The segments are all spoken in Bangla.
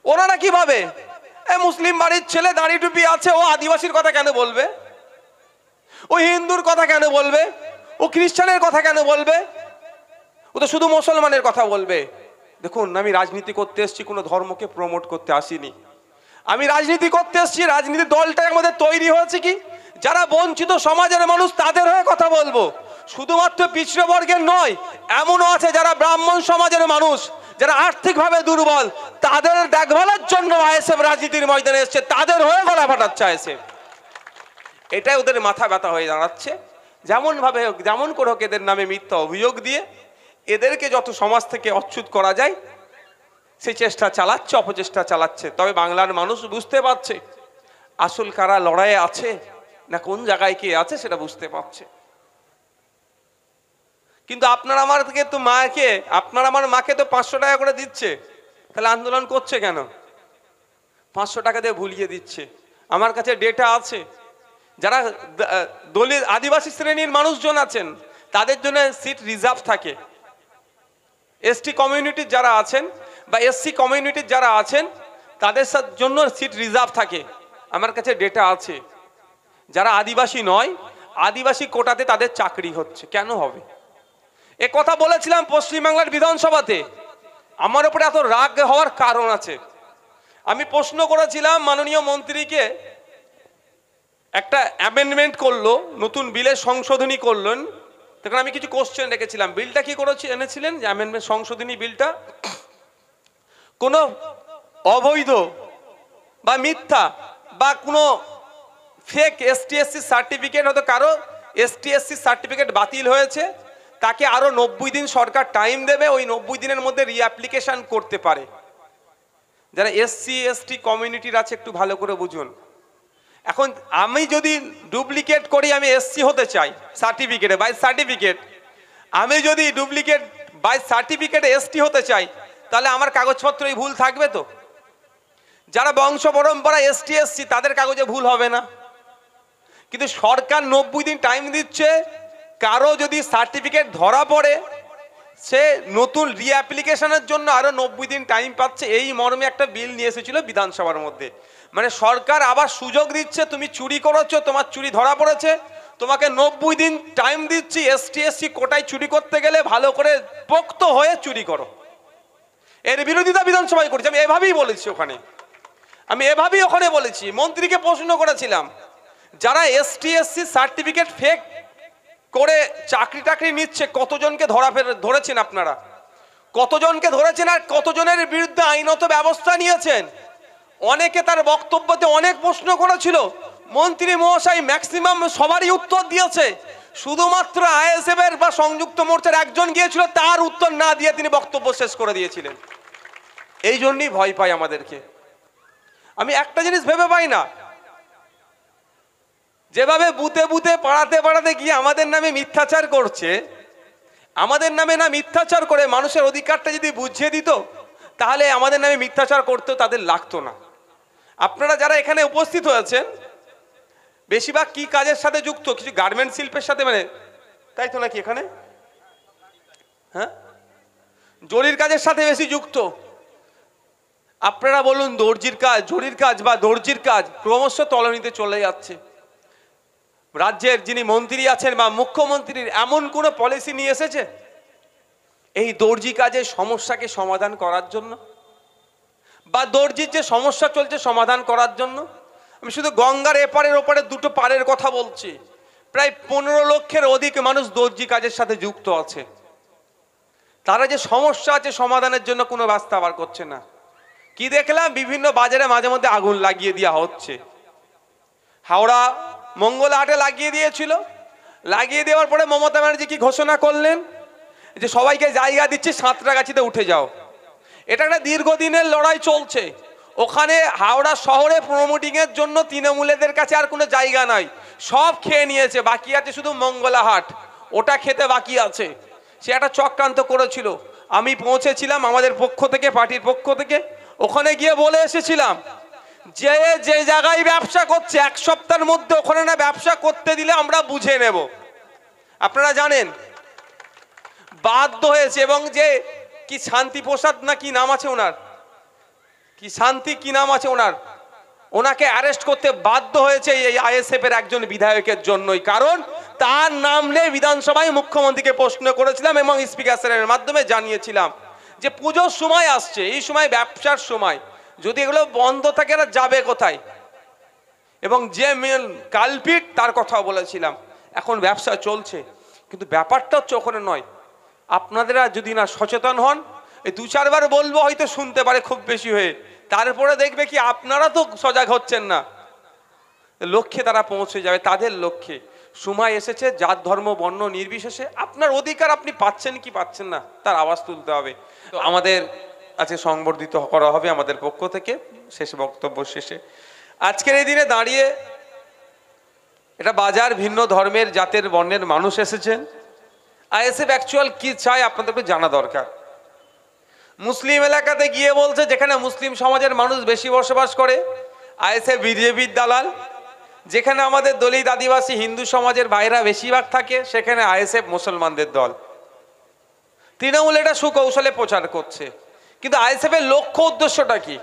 ওনারা কি ভাবে, মুসলিম বাড়ির ছেলে দাড়ি টুপি আছে, ও আদিবাসীর কথা কেন বলবে, ও হিন্দুর কথা কেন বলবে, ও খ্রিস্টানের কথা কেন বলবে, ও তো শুধু মুসলমানের কথা বলবে। দেখুন, আমি রাজনীতি করতে এসেছি, কোনো ধর্মকে প্রমোট করতে আসিনি। আমি রাজনীতি করতে এসেছি, রাজনীতির দলটাই আমাদের তৈরি হয়েছে কি যারা বঞ্চিত সমাজের মানুষ তাদের হয়ে কথা বলবো। শুধুমাত্র পিছড়ে বর্গের নয়, এমনও আছে যারা ব্রাহ্মণ সমাজের মানুষ, যারা আর্থিকভাবে দুর্বল, তাদের দেখভালের জন্য আইএসএফ রাজনীতির ময়দানে এসছে, তাদের হয়ে গলা ফাটাচ্ছে আইএসএফ। এটাই ওদের মাথা ব্যথা হয়ে দাঁড়াচ্ছে। যেমন ভাবে হোক, যেমন করে হোক, এদের নামে মিথ্যা অভিযোগ দিয়ে এদেরকে যত সমাজ থেকে অচ্যুত করা যায় সেই চেষ্টা চালাচ্ছে, অপচেষ্টা চালাচ্ছে। তবে বাংলার মানুষ বুঝতে পারছে আসল কারা লড়াইয়ে আছে না কোন জায়গায় কে আছে সেটা বুঝতে পারছে। কিন্তু আপনার আমার থেকে তো মাকে, আপনার আমার মাকে তো 500 টাকা করে দিচ্ছে, তাহলে আন্দোলন করছে কেন? 500 টাকা দিয়ে ভুলিয়ে দিচ্ছে। আমার কাছে ডেটা আছে, যারা দলিত আদিবাসী শ্রেণীর মানুষজন আছেন তাদের জন্য সিট রিজার্ভ থাকে। এসটি কমিউনিটির যারা আছেন বা এসসি কমিউনিটির যারা আছেন তাদের জন্য সিট রিজার্ভ থাকে। আমার কাছে ডেটা আছে। যারা আদিবাসী নয়, আদিবাসী কোটাতে তাদের চাকরি হচ্ছে, কেন হবে? এ কথা বলেছিলাম পশ্চিমবাংলার বিধানসভাতে। আমার উপরে এত রাগ হওয়ার কারণ আছে। আমি প্রশ্ন করেছিলাম মাননীয় মন্ত্রীকে, একটা অ্যামেন্ডমেন্ট করলো, নতুন বিলের সংশোধনী করলেন, তখন আমি কিছু কোশ্চেন রেখেছিলাম। বিলটা কি করেছি এনেছিলেন যে অ্যামেন্ডমেন্ট সংশোধনী বিলটা কোনো অবৈধ বা মিথ্যা বা কোনো ফেক এসটিএসসি সার্টিফিকেট, হয়তো কারো এসটিএসসি সার্টিফিকেট বাতিল হয়েছে, তাকে আরো 90 দিন সরকার টাইম দেবে, ওই 90 দিনের মধ্যে রিঅ্যাপ্লিকেশন করতে পারে। যারা এসসি এসটি কমিউনিটির আছে একটু ভালো করে বুঝুন। এখন আমি যদি ডুপ্লিকেট করি, আমি এসসি হতে চাই সার্টিফিকেটে বাই সার্টিফিকেট, আমি যদি ডুপ্লিকেট বাই সার্টিফিকেটে এসটি হতে চাই, তাহলে আমার কাগজপত্রে ভুল থাকবে তো? যারা বংশ পরম্পরা এসটি এসসি তাদের কাগজে ভুল হবে না, কিন্তু সরকার 90 দিন টাইম দিচ্ছে। কারো যদি সার্টিফিকেট ধরা পড়ে, সে নতুন রিঅ্যাপ্লিকেশনের জন্য আরো 90 দিন টাইম পাচ্ছে। এই মর্মে একটা বিল নিয়ে এসেছিল বিধানসভার মধ্যে। মানে সরকার আবার সুযোগ দিচ্ছে, তুমি চুরি করেছো, তোমার চুরি ধরা পড়েছে, তোমাকে 90 দিন টাইম দিচ্ছি, এসটি এসসি কোটায় চুরি করতে গেলে ভালো করে পোক্ত হয়ে চুরি করো। এর বিরোধিতা বিধানসভায় করেছি। আমি এভাবেই বলেছি ওখানে বলেছি। মন্ত্রীকে প্রশ্ন করেছিলাম, যারা এসটিএসসি সার্টিফিকেট ফেক করে চাকরি টাকরি নিচ্ছে, কতজনকে ধরেছেন আপনারা? কতজনকে ধরেছেন আর কতজনের বিরুদ্ধে আইনত ব্যবস্থা নিয়েছেন? অনেকে তার বক্তব্যতে অনেক প্রশ্ন করেছিল, মন্ত্রী মহাশয় ম্যাক্সিমাম সবারই উত্তর দিয়েছে। শুধুমাত্র আইএসএফ এর বা সংযুক্ত মোর্চার একজন গিয়েছিল, তার উত্তর না দিয়ে তিনি বক্তব্য শেষ করে দিয়েছিলেন। এই জন্যই ভয় পাই আমাদেরকে। আমি একটা জিনিস ভেবে পাই না, যেভাবে বুতে বুতে পাড়াতে পাড়াতে গিয়ে আমাদের নামে মিথ্যাচার করছে, আমাদের নামে না মিথ্যাচার করে মানুষের অধিকারটা যদি বুঝিয়ে দিত, তাহলে আমাদের নামে মিথ্যাচার করতেও তাদের লাগতো না। আপনারা যারা এখানে উপস্থিত হয়েছেন বেশিরভাগ কি কাজের সাথে যুক্ত? কিছু গার্মেন্ট শিল্পের সাথে, মানে তাই তো নাকি? এখানে হ্যাঁ, জরির কাজের সাথে বেশি যুক্ত। আপনারা বলুন, দর্জির কাজ, জরির কাজ বা দর্জির কাজ ক্রমশ তলানিতে চলে যাচ্ছে। রাজ্যের যিনি মন্ত্রী আছেন বা মুখ্যমন্ত্রীর এমন কোনো পলিসি নিয়ে এসেছে এই দর্জি কাজের সমস্যাকে সমাধান করার জন্য, বা দর্জির যে সমস্যা চলছে সমাধান করার জন্য? আমি শুধু গঙ্গার এপারের ওপারে দুটো পাড়ের কথা বলছি। প্রায় 15 লক্ষের অধিক মানুষ দর্জি কাজের সাথে যুক্ত আছে। তারা যে সমস্যা আছে সমাধানের জন্য কোনো ব্যবস্থা বার করছে না। কি দেখলাম, বিভিন্ন বাজারে মাঝে মধ্যে আগুন লাগিয়ে দেওয়া হচ্ছে। হাওড়া মঙ্গলহাটে লাগিয়ে দিয়েছিল। লাগিয়ে দেওয়ার পরে মমতা ব্যানার্জি কি ঘোষণা করলেন, যে সবাইকে জায়গা দিচ্ছে, সাঁতরাগাছিতে উঠে যাও। এটা একটা দীর্ঘদিনের লড়াই চলছে। ওখানে হাওড়া শহরে প্রমোটিং এর জন্য তৃণমূলেদের কাছে আর কোনো জায়গা নাই, সব খেয়ে নিয়েছে। বাকি আছে শুধু মঙ্গলাহাট, ওটা খেতে বাকি আছে। সে একটা চক্রান্ত করেছিল। আমি পৌঁছেছিলাম আমাদের পক্ষ থেকে, পার্টির পক্ষ থেকে, ওখানে গিয়ে বলে এসেছিলাম যে যে জায়গায় ব্যবসা করছে 1 সপ্তাহের মধ্যে ওখানে না ব্যবসা করতে দিলে আমরা বুঝে নেব। আপনারা জানেন বাধ্য হয়েছে। এবং যে কি শান্তি প্রসাদ না কি নাম আছে ওনার, কি শান্তি কি নাম আছে ওনার, ওনাকে অ্যারেস্ট করতে বাধ্য হয়েছে এই আইএসএফ এর একজন বিধায়কের জন্যই। কারণ তার নাম নিয়ে বিধানসভায় মুখ্যমন্ত্রীকে প্রশ্ন করেছিলাম এবং স্পিকার স্যারের মাধ্যমে জানিয়েছিলাম যে পুজোর সময় আসছে, এই সময় ব্যবসার সময়, যদি এগুলো বন্ধ থাকে এরা যাবে কোথায়, এবং যে মেন কালপিট তার কথাও বলেছিলাম। এখন ব্যবসা চলছে, কিন্তু ব্যাপারটা হচ্ছে ওখানে নয়। আপনারা যদি না সচেতন হন, এই 2-4 বার বলবো হয়তো শুনতে পারে খুব বেশি হয়ে, তারপরে দেখবে কি আপনারা তো সজাগ হচ্ছেন না, লক্ষ্যে তারা পৌঁছে যাবে, তাদের লক্ষ্যে। সময় এসেছে জাত ধর্ম বর্ণ নির্বিশেষে আপনার অধিকার আপনি পাচ্ছেন কি পাচ্ছেন না তার আওয়াজ তুলতে হবে। তো আমাদের আজকে সংবর্ধিত করা হবে আমাদের পক্ষ থেকে শেষ বক্তব্য শেষে। আজকের এই দিনে দাঁড়িয়ে এটা বাজার, ভিন্ন ধর্মের জাতের বর্ণের মানুষ এসেছেন। আইএসএফ অ্যাকচুয়াল কি চায় আপনাদেরকে জানা দরকার। মুসলিম এলাকাতে গিয়ে বলছে যেখানে মুসলিম সমাজের মানুষ বেশি বসবাস করে আইএসএফ বিজেপির দালাল, যেখানে আমাদের দলিত আদিবাসী হিন্দু সমাজের ভাইরা বেশিরভাগ থাকে সেখানে আইএসএফ মুসলমানদের দল। তৃণমূল এটা সুকৌশলে প্রচার করছে, কিন্তু আইএসএফ এর লক্ষ্য উদ্দেশ্যটা কি?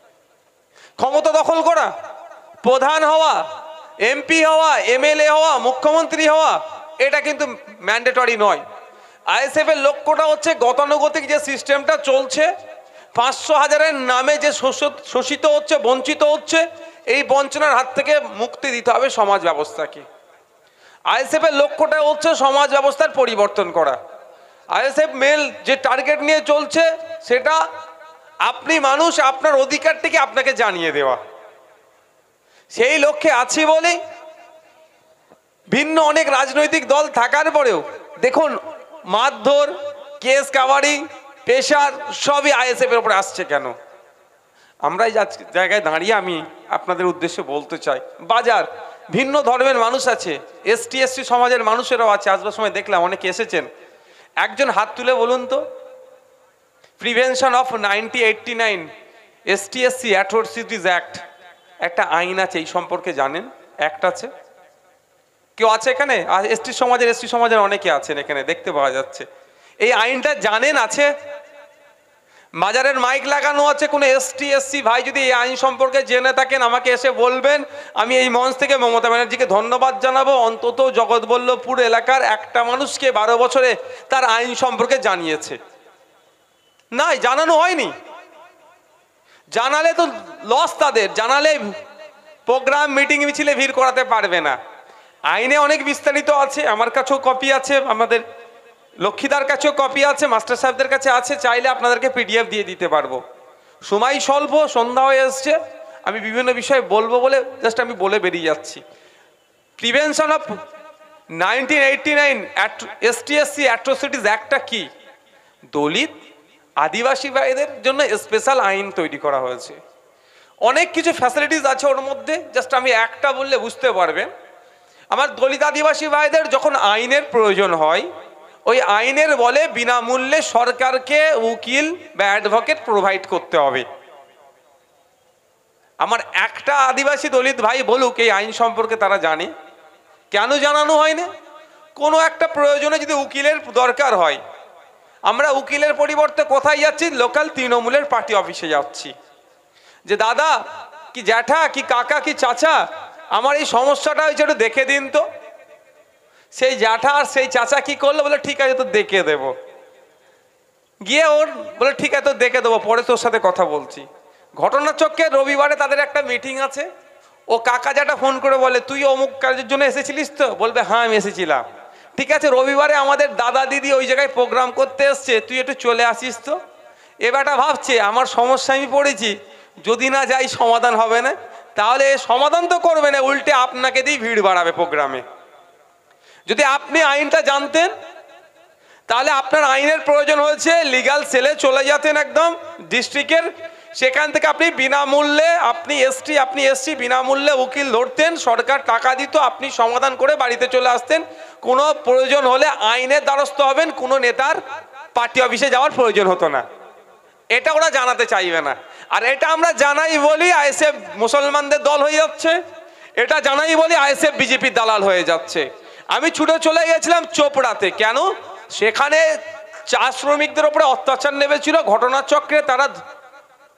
ক্ষমতা দখল করা, প্রধান হওয়া, এমপি হওয়া, এমএলএ হওয়া, মুখ্যমন্ত্রী হওয়া, এটা কিন্তু ম্যান্ডেটরি নয়। আইএসএফ এর লক্ষ্যটা হচ্ছে গতানুগতিক যে সিস্টেমটা চলছে, 500,000-এর নামে যে শোষিত হচ্ছে, বঞ্চিত হচ্ছে, এই বঞ্চনার হাত থেকে মুক্তি দিতে হবে সমাজ ব্যবস্থাকে। আইএসএফ এর লক্ষ্যটা হচ্ছে সমাজ ব্যবস্থার পরিবর্তন করা। আইএসএফ মেল যে টার্গেট নিয়ে চলছে সেটা আপনি মানুষ, আপনার অধিকারটিকে আপনাকে জানিয়ে দেওয়া। সেই লক্ষ্যে আছি বলেই ভিন্ন অনেক রাজনৈতিক দল থাকার পরেও দেখুন মারধর, কেস কাবাডি, প্রেশার সবই আইএসএফ এর উপরে আসছে কেন? আমরা এই জায়গায় দাঁড়িয়ে আমি আপনাদের উদ্দেশ্যে বলতে চাই, বাজার ভিন্ন ধর্মের মানুষ আছে, এসটি এসসি সমাজের মানুষেরাও আছে। আসবার সময় দেখলাম অনেকে এসেছেন। একজন হাত তুলে বলুন তো, prevention of 1989 ST/SC atrocities act একটা আইন আছে, এই সম্পর্কে জানেন? অ্যাক্ট আছে, কেউ আছে এখানে? এসটি সমাজের অনেকে আছেন এখানে, দেখতে পাওয়া যাচ্ছে। এই আইনটা জানেন আছে? বাজারের মাইক লাগানো আছে, কোনো ST/SC ভাই যদি এই আইন সম্পর্কে জেনে থাকেন আমাকে এসে বলবেন। আমি এই মঞ্চ থেকে মমতা ব্যানার্জিকে ধন্যবাদ জানাবো, অন্তত জগৎবল্লভপুর এলাকার একটা মানুষকে 12 বছরে তার আইন সম্পর্কে জানিয়েছে। নাই, জানানো হয়নি। জানালে তো লস তাদের, জানালে প্রোগ্রাম মিটিং মিছিলে ভিড় করাতে পারবে না। আইনে অনেক বিস্তারিত আছে, আমার কাছেও কপি আছে, আমাদের লক্ষ্মীদার কাছেও কপি আছে, মাস্টার সাহেবদের কাছে আছে, চাইলে আপনাদেরকে PDF দিয়ে দিতে পারবো। সময় স্বল্প, সন্ধ্যা হয়ে এসছে, আমি বিভিন্ন বিষয়ে বলবো বলে জাস্ট আমি বলে বেরিয়ে যাচ্ছি। প্রিভেনশন অফ 1989 ST/SC অ্যাট্রোসিটিস অ্যাক্টটা কি? দলিত আদিবাসী ভাইদের জন্য স্পেশাল আইন তৈরি করা হয়েছে। অনেক কিছু ফ্যাসিলিটিস আছে ওর মধ্যে, জাস্ট আমি একটা বললে বুঝতে পারবেন। আমার দলিত আদিবাসী ভাইদের যখন আইনের প্রয়োজন হয়, ওই আইনের বলে বিনামূল্যে সরকারকে উকিল বা অ্যাডভোকেট প্রোভাইড করতে হবে। আমার একটা আদিবাসী দলিত ভাই বলুক এই আইন সম্পর্কে তারা জানে? কেন জানানো হয় না? কোনো একটা প্রয়োজনে যদি উকিলের দরকার হয়, আমরা উকিলের পরিবর্তে কোথায় যাচ্ছি? লোকাল তৃণমূলের পার্টি অফিসে যাচ্ছি, যে দাদা কি জ্যাঠা কি কাকা কি চাচা আমার এই সমস্যাটা হয়েছে, একটু দেখে দিন তো। সেই জ্যাঠা আর সেই চাচা কি করলো? বলে ঠিক আছে তো দেখে দেব। গিয়ে ওর বলে ঠিক আছে তো দেখে দেবো, পরে তোর সাথে কথা বলছি। ঘটনাচক্রে রবিবারে তাদের একটা মিটিং আছে, ও কাকা জ্যাঠা ফোন করে বলে তুই অমুক কাজের জন্য এসেছিলিস তো? বলবে হ্যাঁ আমি এসেছিলাম। ঠিক আছে, রবিবারে আমাদের দাদা দিদি ওই জায়গায় প্রোগ্রাম করতে এসছে, তুই একটু চলে আসিস তো। এবারটা ভাবছে আমার সমস্যা আমি পড়েছি, যদি না যাই সমাধান হবে না, তাহলে সমাধান তো করবে না, উল্টে আপনাকে দিয়ে ভিড় বাড়াবে প্রোগ্রামে। যদি আপনি আইনটা জানতেন তাহলে আপনার আইনের প্রয়োজন হয়েছে লিগ্যাল সেলে চলে যেতেন একদম ডিস্ট্রিক্টের, সেখান থেকে আপনি বিনামূল্যে, আপনি এসসি বিনামূল্যে উকিল ধরতেন, সরকার টাকা দিত, আপনি সমাধান করে বাড়িতে চলে আসতেন। কোনো প্রয়োজন হলে আইনের দ্বারস্থ হবেন, কোনো নেতার পার্টি অফিসে যাওয়ার প্রয়োজন হতো না। এটা ওরা জানাতে চাইবে না। আর এটা আমরা জানাই বলি আইএসএফ মুসলমানদের দল হয়ে যাচ্ছে, এটা জানাই বলি আইএসএফ বিজেপির দালাল হয়ে যাচ্ছে। আমি ছুটে চলে গেছিলাম চোপড়াতে, কেন? সেখানে চা শ্রমিকদের উপরে অত্যাচার নেমেছিল, ঘটনাচক্রে তারা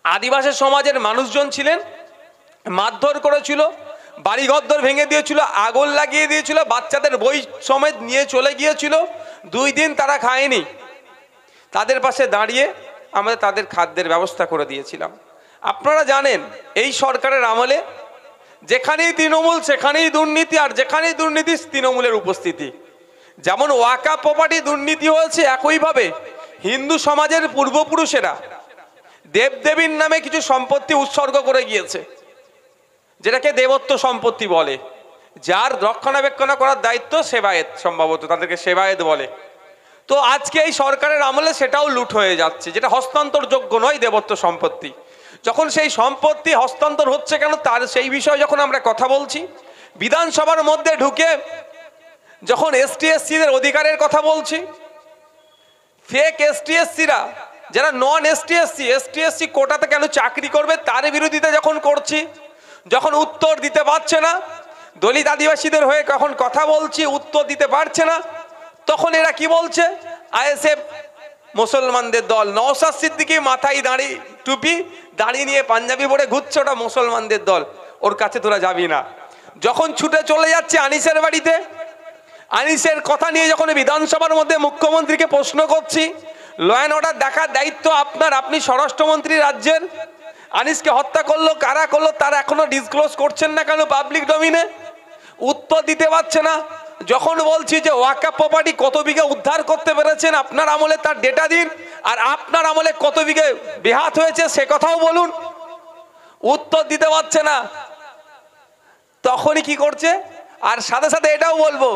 আদিবাসী সমাজের মানুষজন ছিলেন, মারধর করেছিল, বাড়িঘর ভেঙে দিয়েছিল, আগুন লাগিয়ে দিয়েছিল, বাচ্চাদের বই সমেত নিয়ে চলে গিয়েছিল। 2 দিন তারা খায়নি। তাদের পাশে দাঁড়িয়ে আমরা তাদের খাদ্যের ব্যবস্থা করে দিয়েছিলাম। আপনারা জানেন এই সরকারের আমলে যেখানেই তৃণমূল সেখানেই দুর্নীতি, আর যেখানেই দুর্নীতি তৃণমূলের উপস্থিতি। যেমন ওয়াকাফ প্রপার্টি দুর্নীতি হয়েছে, একইভাবে হিন্দু সমাজের পূর্বপুরুষেরা দেবদেবীর নামে কিছু সম্পত্তি উৎসর্গ করে গিয়েছে, যেটাকে দেবত্ব সম্পত্তি বলে। যার রক্ষণাবেক্ষণ করার দায়িত্ব সেবায়েত, সম্ভবত তাদেরকে সেবায়েত বলে। তো আজকে এই সরকারের আমলে সেটাও লুট হয়ে যাচ্ছে, যেটা হস্তান্তরযোগ্য নয় দেবত্ব সম্পত্তি। যখন সেই সম্পত্তি হস্তান্তর হচ্ছে কেন, তার সেই বিষয়ে যখন আমরা কথা বলছি, বিধানসভার মধ্যে ঢুকে যখন এসটি এসসিদের অধিকারের কথা বলছি, ফেক এসটি এসসিরা যারা নন এসটি এসসি কোটাতে কেন চাকরি করবে তার বিরোধিতা যখন করছি, যখন উত্তর দিতে পারছে না, দলিত আদিবাসীদের হয়ে কখন কথা বলছি উত্তর দিতে পারছে না, তখন এরা কি বলছে, আইএসএফ মুসলমানদের দল। নওশাদ সিদ্দিকী মাথায় দাঁড়ি টুপি দাঁড়িয়ে নিয়ে পাঞ্জাবি পরে ঘুরছে, ওটা মুসলমানদের দল, ওর কাছে তোরা যাবি না। যখন ছুটে চলে যাচ্ছে আনিসের বাড়িতে, আনিসের কথা নিয়ে যখন বিধানসভার মধ্যে মুখ্যমন্ত্রীকে প্রশ্ন করছি, ল অ্যান্ড অর্ডার দেখার দায়িত্ব আপনার, আপনি স্বরাষ্ট্রমন্ত্রী রাজ্যের, আনিসকে হত্যা করলো কারা করলো তার এখনো ডিসক্লোজ করছেন না কেন পাবলিক ডোমিনে? উত্তর দিতে পারছে না। যখন বলছি যে ওয়াকাফ প্রপার্টি কত বিঘা উদ্ধার করতে পেরেছেন আপনার আমলে, তার ডেটা দিন, আর আপনার আমলে কত বিঘে বেহাত হয়েছে সে কথাও বলুন, উত্তর দিতে পারছে না। তখনই কি করছে, আর সাথে সাথে এটাও বলবো